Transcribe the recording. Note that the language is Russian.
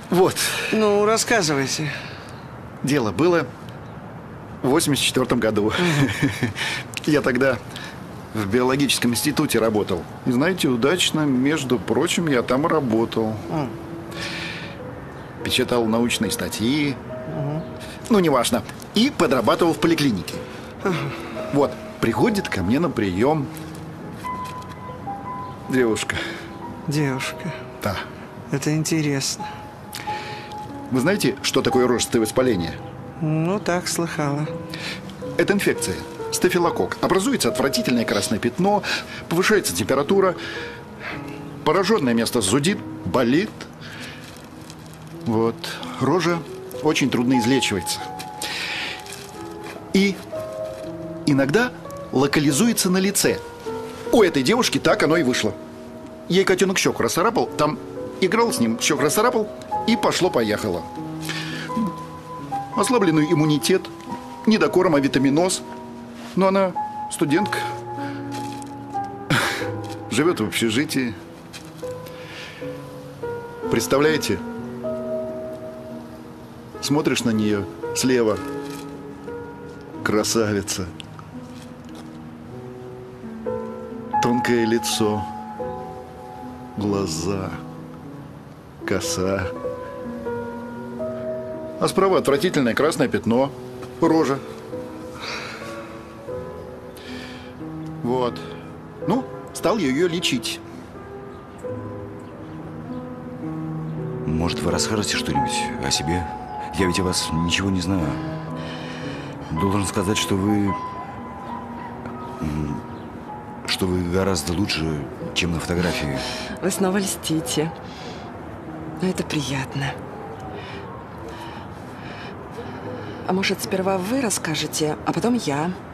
Вот. Ну, рассказывайте. Дело было в 84 году. Я тогда в биологическом институте работал. И знаете, удачно, между прочим, я там работал. Печатал научные статьи. Ну, неважно. И подрабатывал в поликлинике. Вот, приходит ко мне на прием девушка. Девушка. Да. Это интересно. Вы знаете, что такое рожистое воспаление? Ну, так, слыхала. Это инфекция. Стафилококк. Образуется отвратительное красное пятно, повышается температура, пораженное место зудит, болит. Вот. Рожа очень трудно излечивается. И иногда локализуется на лице. У этой девушки так оно и вышло. Ей котенок щеку расцарапал, там играл с ним, щеку расцарапал, и пошло-поехало. Ослабленный иммунитет, недокорм, авитаминоз. Но она студентка, живет в общежитии. Представляете? Смотришь на нее слева. Красавица. Тонкое лицо. Глаза. Коса. А справа отвратительное красное пятно. Рожа. Вот. Ну, стал ее лечить. Может, вы расскажете что-нибудь о себе? Я ведь о вас ничего не знаю. Должен сказать, что вы гораздо лучше, чем на фотографии. Вы снова льстите. Но это приятно. А может, сперва вы расскажете, а потом я?